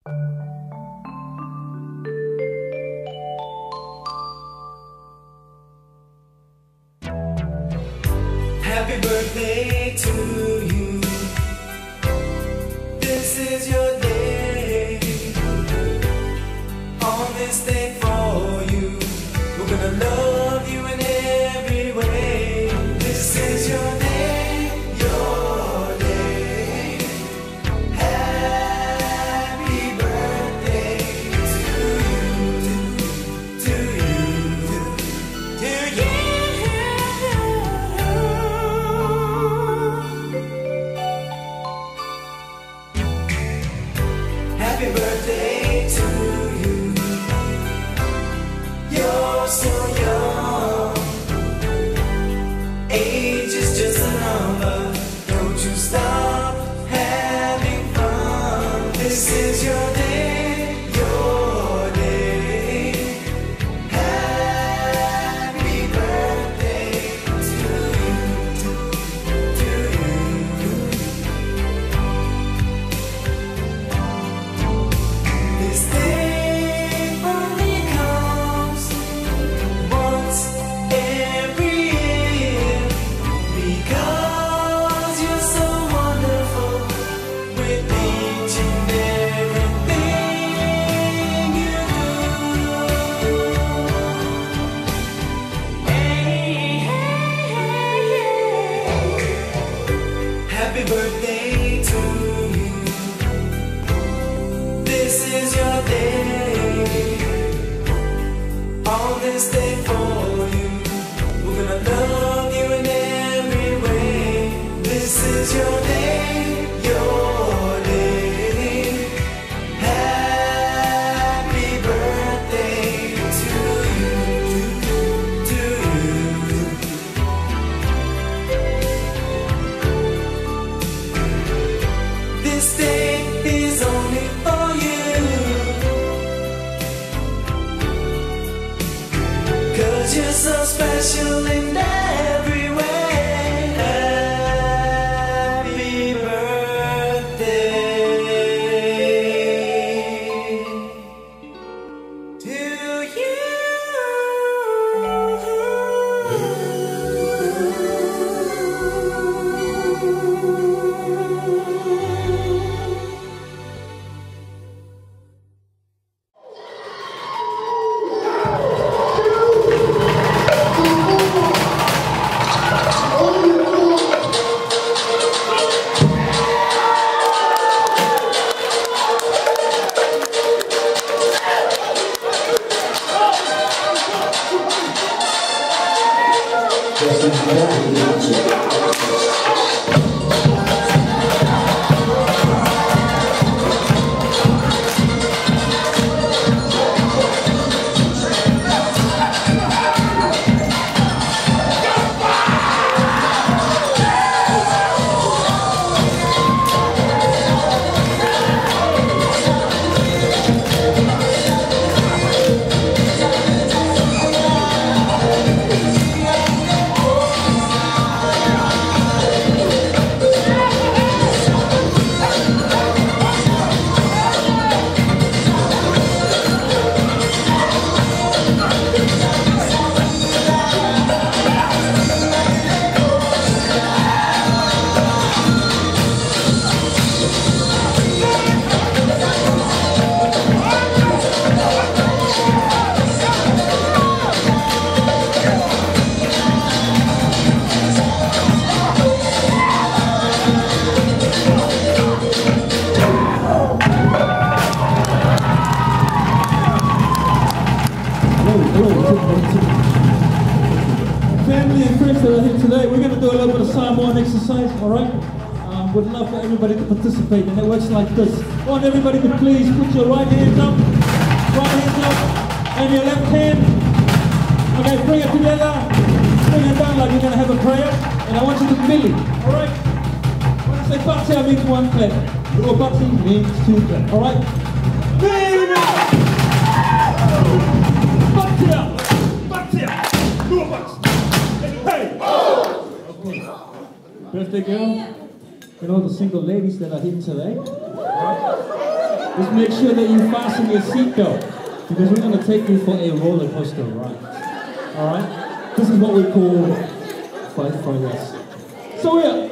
Happy birthday to you. This is your day. On this day for you, we're gonna love you in every way. This is your day, your day. Happy birthday to you, to you, to you. Happy birthday to you. You're so young. Age is just a number. Don't you stop having fun. This is your day, your day. Happy birthday to you, to you. This day only comes once every year, because you're so wonderful with each and everything you do. Hey, hey, hey, hey. Happy birthday to you. This is your day. On this day for you, we're gonna love you in every way. This is your day, your day. Happy birthday to you, to you. This day is only for you, 'cause you're so special in every way. Happy birthday to you. Family and friends that are here today, we're going to do a little bit of Samoan exercise, alright? Would love for everybody to participate, and it works like this. I want everybody to please put your right hand up, and your left hand. Okay, bring it together, bring it down like you're going to have a prayer, and I want you to milli, alright? When I say patia means one clap, little bati means two clap, alright? Birthday girl, and all the single ladies that are here today. Just make sure that you fasten your seatbelt, because we're going to take you for a roller coaster ride. Alright? This is what we call Fight for Us. So yeah.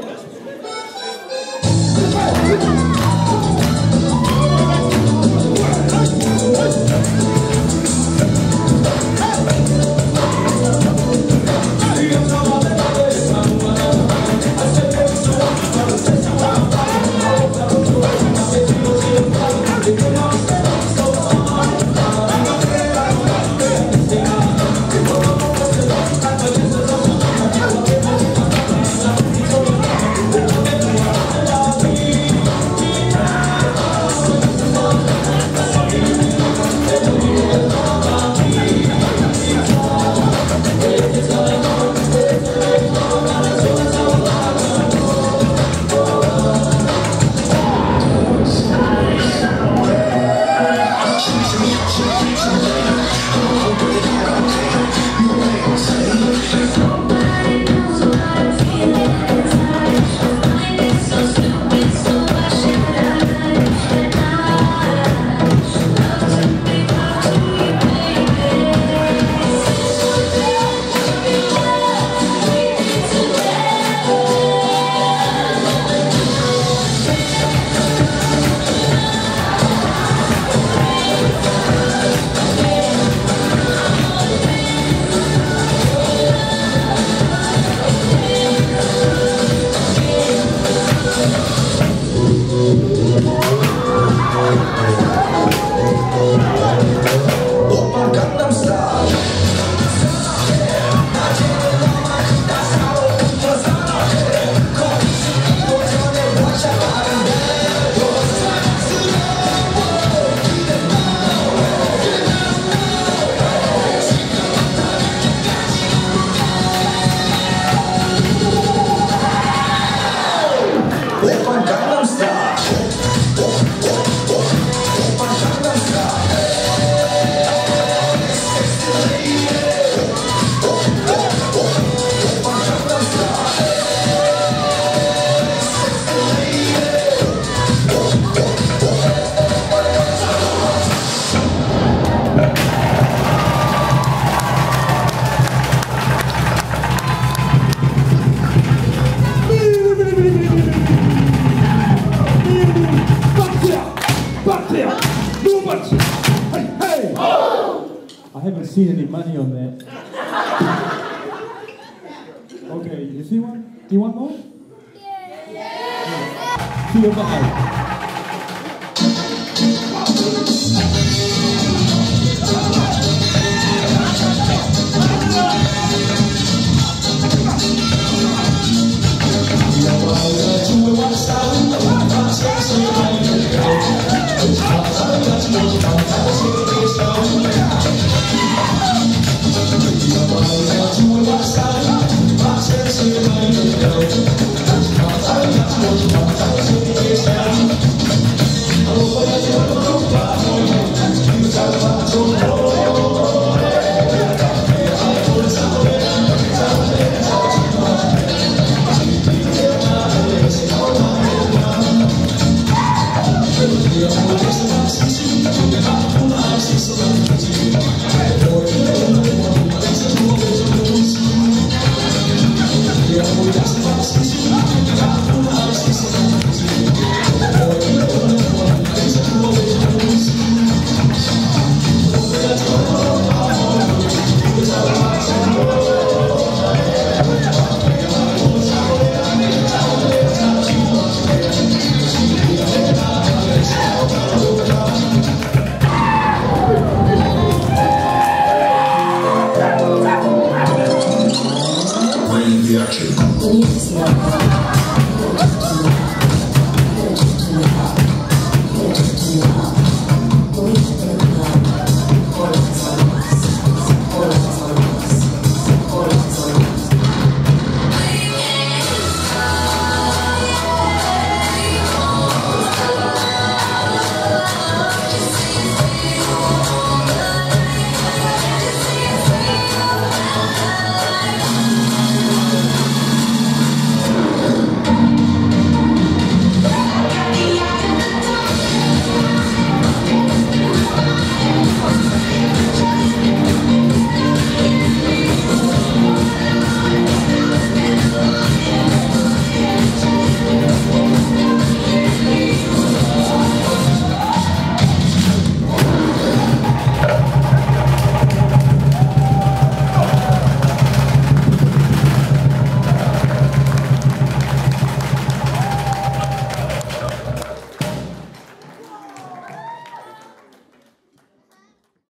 I haven't seen any money on that. Okay, you see one? Do you want more? Yeah. See your bye.